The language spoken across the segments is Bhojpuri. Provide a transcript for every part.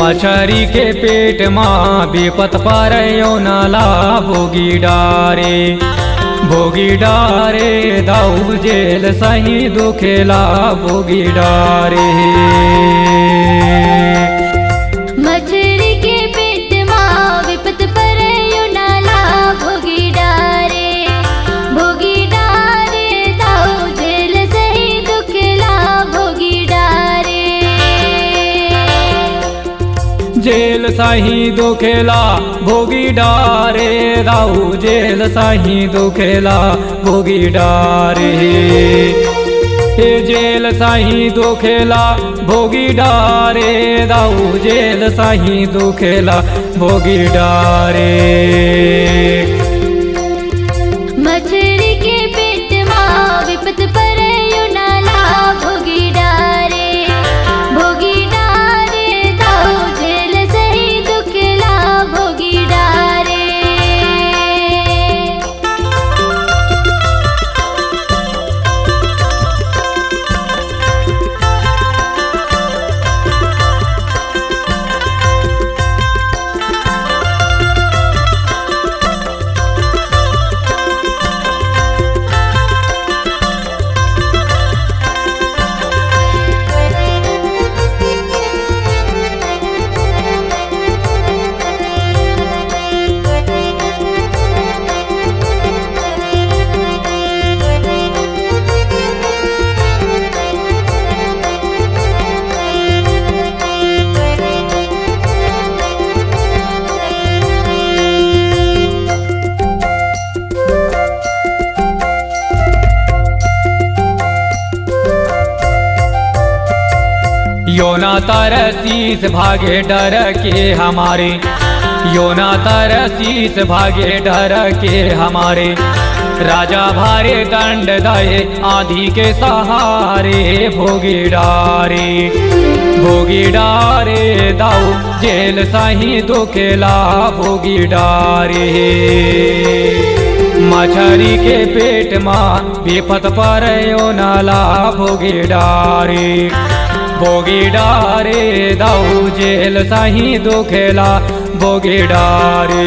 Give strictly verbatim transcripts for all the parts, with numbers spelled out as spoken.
मछरी के पेट माँ विपत पर नाला भोगी डारे भोगी डारे दाऊ जेल सही दुखेला भोगी डारे। मछरी के पेट माँ विपत पर नाला भोगी डारे भोगी डारे दाऊ जेल सही दुखेला भोगी डारे। जेल सही दुखेला भोगी डारे दाऊ जेल सही दुखेला भोगी डारे। हे जेल सही दुखेला भोगी डारे दाऊ जेल सही दुखेला भोगी डारे। मछरी के पेट माँ विपत पर नाला भोगी डारे भोगी डारे दाऊ जेल सही दुखेला भोगी डारे। योना तरसीस भागे डर के हमारे योना तरसीस भागे डर के हमारे। राजा भारे दंड दए आंधी के सहारे भोगी डारे भोगी डारे दाऊ जेल सही दुखेला भोगी डारे। मछरी के पेट माँ विपत पर नाला भोगी डारे भोगी डारे दाऊ जेल सही दुखेला भोगी डारे।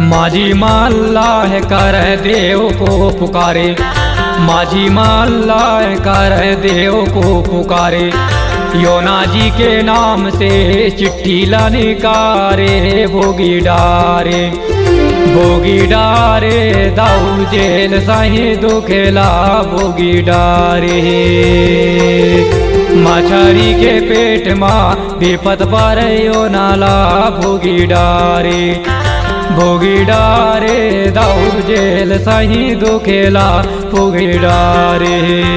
माझी माल्ला है कर देव को पुकारे, माझी माल्ला है कर देव को पुकारे। योना जी के नाम से चिट्ठी लाने कारे, भोगी डारे भोगी डारे दाऊ जेल साही दुखेला, भोगी डारे। मछरी के पेट माँ विपत पर यो नाला, भोगी डारे भोगी डारे दाऊ जेल साही दुखेला, भोगी डारे।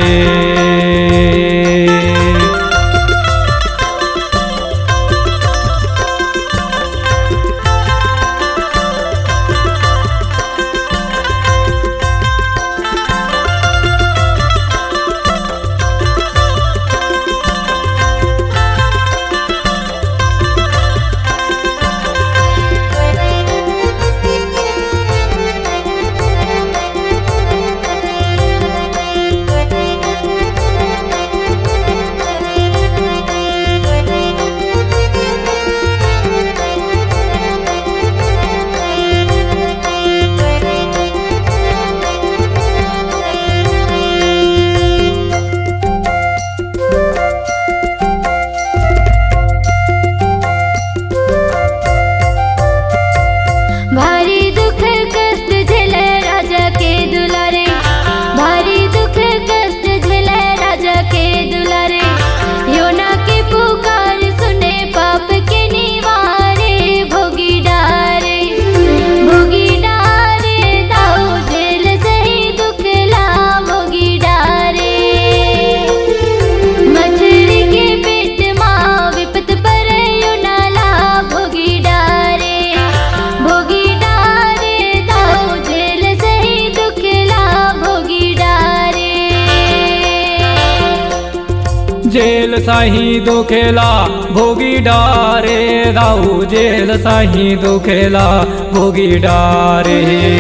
जेल साही दुखेला भोगी डारे, दाऊ जेल साही दुखेला भोगी डारे।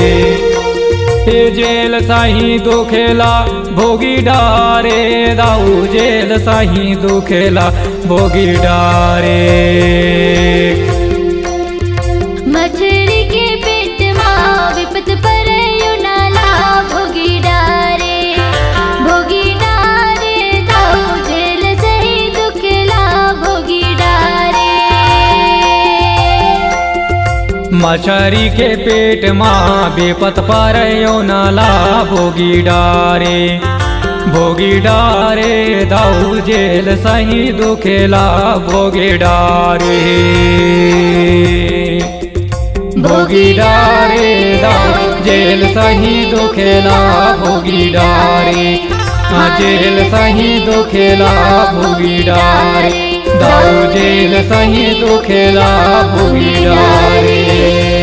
जेल साही दुखेला भोगी डारे, दाऊ जेल साही दुखेला भोगी डारे। मछरी के पेट माँ विपत पर यो नाला, भोगी डारे भोगी डारे दाऊ जेल सही दुखेला, भोगी डारे। मछरी के पेट माँ विपत पर यो नाला, भोगी डारे भोगी डारे दाऊ जेल सही दुखेला, भोगी डारे भोगी डारे दाऊ जेल सही दुखेला, भोगी डारे जेल सही दुखेला, भोगी डारे दाऊ जेल सही दुखेला, भोगी डारे।